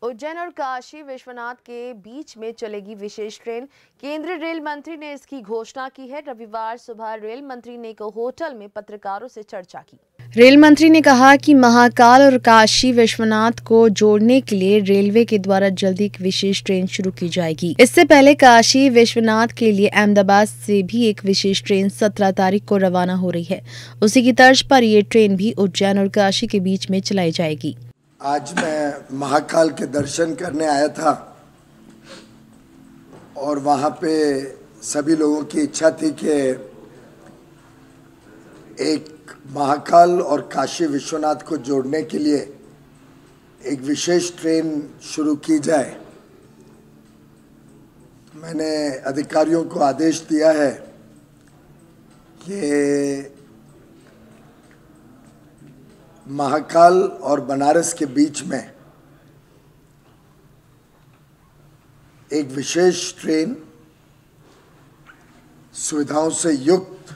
उज्जैन और काशी विश्वनाथ के बीच में चलेगी विशेष ट्रेन। केंद्रीय रेल मंत्री ने इसकी घोषणा की है। रविवार सुबह रेल मंत्री ने एक होटल में पत्रकारों से चर्चा की। रेल मंत्री ने कहा कि महाकाल और काशी विश्वनाथ को जोड़ने के लिए रेलवे के द्वारा जल्दी एक विशेष ट्रेन शुरू की जाएगी। इससे पहले काशी विश्वनाथ के लिए अहमदाबाद से भी एक विशेष ट्रेन 17 तारीख को रवाना हो रही है। उसी की तर्ज पर ये ट्रेन भी उज्जैन और काशी के बीच में चलाई जाएगी। आज मैं महाकाल के दर्शन करने आया था और वहाँ पे सभी लोगों की इच्छा थी कि एक महाकाल और काशी विश्वनाथ को जोड़ने के लिए एक विशेष ट्रेन शुरू की जाए। मैंने अधिकारियों को आदेश दिया है कि महाकाल और बनारस के बीच में एक विशेष ट्रेन सुविधाओं से युक्त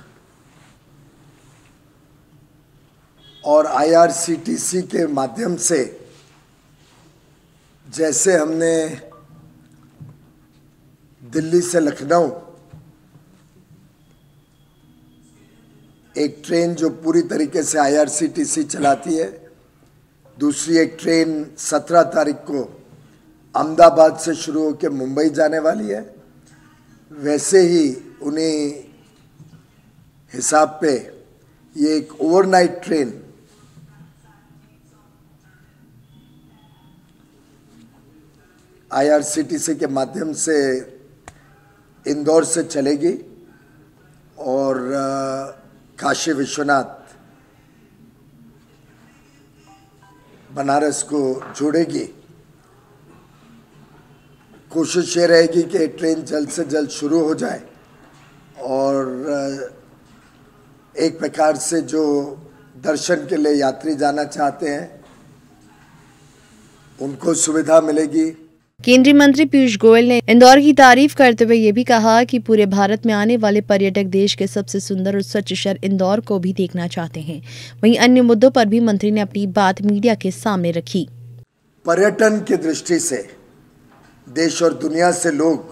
और IRCTC के माध्यम से, जैसे हमने दिल्ली से लखनऊ एक ट्रेन जो पूरी तरीके से IRCTC चलाती है, दूसरी एक ट्रेन 17 तारीख को अहमदाबाद से शुरू होकर मुंबई जाने वाली है, वैसे ही उन्हीं हिसाब पे ये एक ओवरनाइट ट्रेन IRCTC के माध्यम से इंदौर से चलेगी और काशी विश्वनाथ बनारस को जोड़ेगी। कोशिश ये रहेगी कि ट्रेन जल्द से जल्द शुरू हो जाए और एक प्रकार से जो दर्शन के लिए यात्री जाना चाहते हैं उनको सुविधा मिलेगी। केंद्रीय मंत्री पीयूष गोयल ने इंदौर की तारीफ करते हुए ये भी कहा कि पूरे भारत में आने वाले पर्यटक देश के सबसे सुंदर और स्वच्छ शहर इंदौर को भी देखना चाहते हैं। वहीं अन्य मुद्दों पर भी मंत्री ने अपनी बात मीडिया के सामने रखी। पर्यटन की दृष्टि से देश और दुनिया से लोग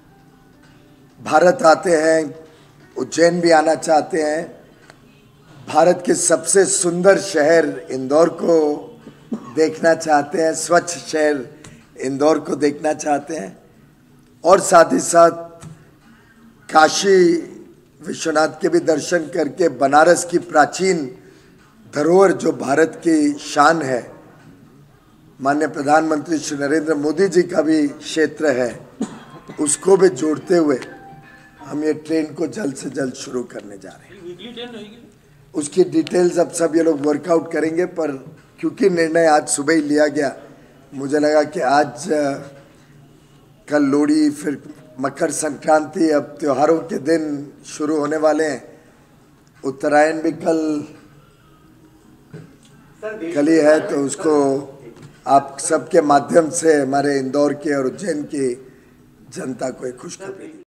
भारत आते हैं, उज्जैन भी आना चाहते हैं। भारत के सबसे सुंदर शहर इंदौर को देखना चाहते हैं, स्वच्छ शहर इंदौर को देखना चाहते हैं और साथ ही साथ काशी विश्वनाथ के भी दर्शन करके बनारस की प्राचीन धरोहर जो भारत की शान है, माननीय प्रधानमंत्री श्री नरेंद्र मोदी जी का भी क्षेत्र है, उसको भी जोड़ते हुए हम ये ट्रेन को जल्द से जल्द शुरू करने जा रहे हैं। उसकी डिटेल्स अब सब ये लोग वर्कआउट करेंगे, पर क्योंकि निर्णय आज सुबह ही लिया गया, मुझे लगा कि आज कल लोहड़ी, फिर मकर संक्रांति, अब त्योहारों के दिन शुरू होने वाले हैं, उत्तरायण भी कल ही है, तो उसको आप सबके माध्यम से हमारे इंदौर के और उज्जैन की जनता को एक खुशखबरी